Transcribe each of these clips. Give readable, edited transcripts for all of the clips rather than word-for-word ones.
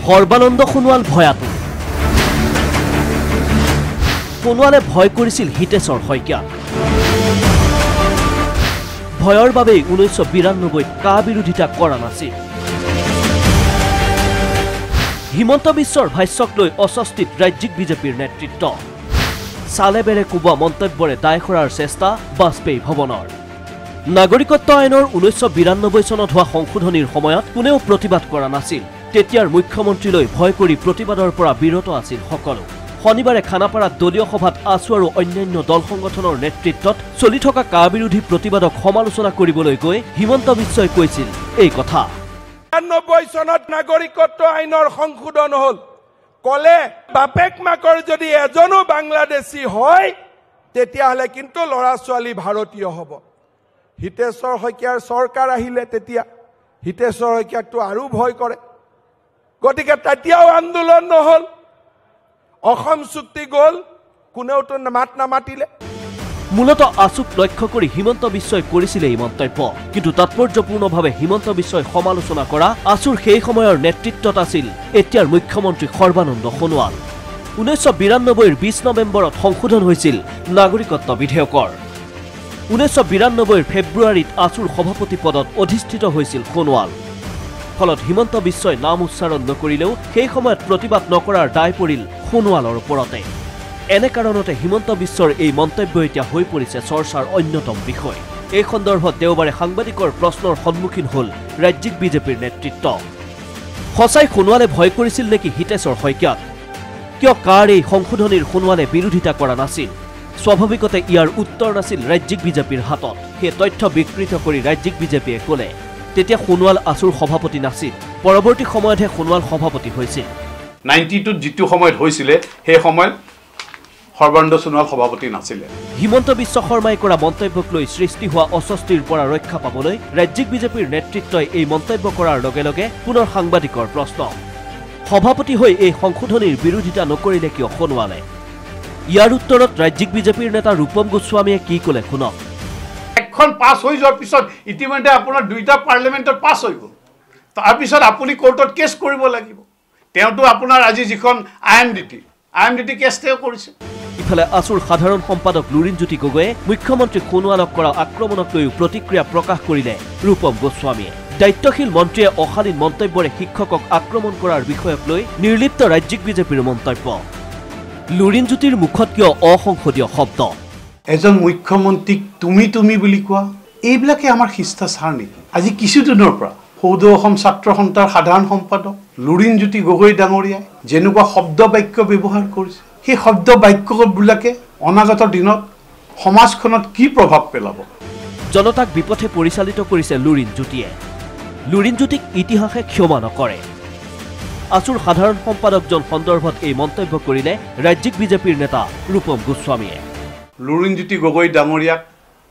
সৰ্বানন্দ সোণোৱাল ভয়াতু সোণোৱালে ভয় কৰিছিল হিতেশ্বৰ শইকীয়া ভয়ৰ বাবে 1992 কা বিৰোধিতা কৰা নাছিল হিমন্ত বিশ্বৰ ভাষ্যক লৈ অস্বস্তিত ৰাজ্যিক বিজেপিৰ নেতৃত্ব সালে বেৰে কুবা মন্তব্যৰে দায় কৰাৰ চেষ্টা বাজপেয়ী ভৱনৰ নাগৰিকত্ব আইনৰ 1992 চনত হোৱা সংশোধনীৰ সময়ত কোনেও প্ৰতিবাদ কৰা নাছিল তেতিয়াৰ মুখ্যমন্ত্ৰীলৈ ভয় কৰি প্ৰতিবাদৰ পৰা বিৰত আছিল সকলো শনিবাৰে খানাপাৰাত দলীয় সভাত আছু আৰু অন্যান্য দল সংগঠনৰ নেতৃত্বত চলি থকা কা বিৰোধী প্ৰতিবাদক সমালোচনা কৰিবলৈ গৈ হিমন্ত বিশ্বই কৈছিল এই কথা 92 চনত নাগৰিকত্ব আইনৰ সংশোধন হ'ল কলে বাপেক মাকৰ যদি এজনো বাংলাদেশী হয় তেতিয়াহলে কিন্তু লৰা ছোৱালী ভাৰতীয় হ'ব হিতেশ্বৰ শইকীয়াৰ চৰকাৰ আহিলে তেতিয়া হিতেশ্বৰ শইকীয়াকটো আৰু ভয় কৰে গতিকে তেতিয়াও আন্দোলন নহল অসম চুক্তি গল কোনেওতো মাত নামাতিলে মূলত আছুক লক্ষ্য কৰি হিমন্ত বিশ্বই কৰিছিল এই মন্তব্য কিন্তু তাৎপৰ্যপূৰ্ণভাৱে হিমন্ত বিশ্বই সমালোচনা কৰা আছুৰ সেই সময়ৰ নেতৃত্বত আছিল এতিয়াৰ মুখ্যমন্ত্ৰী সৰ্বানন্দ সোণোৱাল 1992 20 নৱেম্বৰত সংশোধন হৈছিল নাগৰিকত্ব বিধেয়কৰ 1992 ফেব্ৰুৱাৰীত আছুৰ সভাপতি পদত অধিষ্ঠিত হৈছিল সোণোৱাল ফলত হিমন্ত বিশ্বই নাম উচ্চাৰণ নকৰিলেও সেই সময়ত প্ৰতিবাদ নকৰাৰ দায় পৰিল সোণোৱালৰ ওপৰতে এনে কাৰণতে হিমন্ত বিশ্বৰ এই মন্তব্য এতিয়া হৈ পৰিছে চৰ্চাৰ অন্যতম বিষয় এই সন্দৰ্ভত দেওবাৰে সাংবাদিকৰ প্ৰশ্নৰ সন্মুখীন হ'ল ৰাজ্যিক বিজেপিৰ নেতৃত্ব সঁচাই সোণোৱালে ভয় কৰিছিল নেকি হিতেশ্বৰ শইকীয়াক কিয় কাৰ এই সংশোধনীৰ সোণোৱালে বিৰোধিতা কৰা নাছিল স্বাভাৱিকতে ইয়াৰ উত্তৰ নাছিল ৰাজ্যিক বিজেপিৰ হাতত সেই তথ্য বিকৃত কৰি ৰাজ্যিক বিজেপিয়ে ক'লে তেতিয়া সোণোৱাল আছুৰ সভাপতি নাছিল পৰৱৰ্তী সময়তহে সোণোৱাল সভাপতি হৈছিল 92 যিটো সময়ত হৈছিল সেই সময়ত সৰ্বানন্দ সোণোৱাল সভাপতি নাছিল হিমন্ত বিশ্ব শৰ্মাই কৰা মন্তব্যক লৈ সৃষ্টি হোৱা অস্বস্তিৰ পৰা ৰক্ষা পাবলৈ ৰাজ্যিক বিজেপিৰ নেতৃত্বই এই মন্তব্য কৰাৰ লগে লগে পুনৰ সাংবাদিকৰ প্ৰশ্ন সভাপতি হৈ এই সংশোধনীৰ বিৰোধিতা নকৰিলে কিয় সোণোৱালে ইয়াৰ উত্তৰত ৰাজ্যিক বিজেপিৰ নেতা ৰূপম গোস্বামীয়ে কি ক'লে শুনক এখন পাছ হৈ যোৱাৰ পিছত ইতিমধ্যে আপোনাৰ দুইটা পাৰ্লিমেণ্টত পাছ হৈ গ'ল তাৰ পিছত আপুনি কোৰ্টত কেছ কৰিব লাগিব তেওঁটো আপোনাৰ আজি যিখন আইএমডিটি কেছ তেওঁ কৰিছে ইফালে আছুৰ সাধাৰণ সম্পাদক লুৰিণজ্যোতি গগৈয়ে মুখ্যমন্ত্ৰী সোণোৱালক কৰা আক্ৰমণক লৈ প্ৰতিক্ৰিয়া প্ৰকাশ কৰিলে ৰূপম গোস্বামীয়ে দায়িত্বশীল মন্ত্ৰীয়ে অশালীন মন্তব্যৰে শিক্ষকক আক্ৰমণ কৰাৰ বিষয়ক লৈ নিৰ্লিপ্ত ৰাজ্যিক বিজেপিৰ মন্তব্য লুৰিণজ্যোতিৰ মুখত কিয় অসংসদীয় শব্দ এজন মুখ্যমন্ত্ৰীক তুমি বুলি কোৱা এইবিলাকে আমাৰ শিষ্টাচাৰ নেকি আজি কিছুদিনৰ পৰা সৌদ অসম ছাত্ৰ সন্থাৰ সাধাৰণ সম্পাদক লুৰিণজ্যোতি গগৈ ডাঙৰীয়াই যেনেকুৱা শব্দ বাক্য ব্যৱহাৰ কৰিছে সেই শব্দ বাক্যবিলাকে অনাগত দিনত সমাজখনত কি প্ৰভাৱ পেলাব জনতাক বিপথে পৰিচালিত কৰিছে লুৰিণজ্যোতিয়ে লুৰিণজ্যোতিক ইতিহাসে ক্ষমা নকৰে আছুৰ সাধাৰণ সম্পাদকজন সন্দৰ্ভত এই মন্তব্য কৰিলে ৰাজ্যিক বিজেপিৰ নেতা ৰূপম গোস্বামীয়ে লুৰিণজ্যোতি গগৈ ডাঙৰীয়াক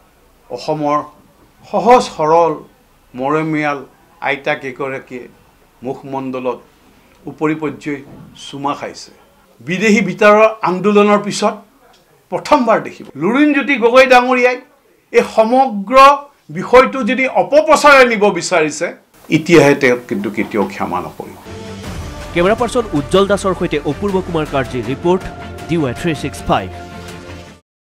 অসমৰ সহজ সৰল মৰমীয়াল আইতা কেইগৰাকীয়ে মুখমণ্ডলত উপৰি পৰ্যায় চুমা খাইছে বিদেশী বিতাৰৰ আন্দোলনৰ পিছত প্ৰথমবাৰ দেখিব লুৰিণজ্যোতি গগৈ ডাঙৰীয়াই এই সমগ্ৰ বিষয়টো যদি অপপ্ৰচাৰে নিব বিচাৰিছে ইতিহাসে তেওঁক কিন্তু কেতিয়াও ক্ষমা নকৰিব কেমেৰা পাৰ্চন উজ্জ্বল দাসৰ সৈতে অপূৰ্ব কুমাৰ কাৰ্জীৰ ৰিপৰ্ট DY365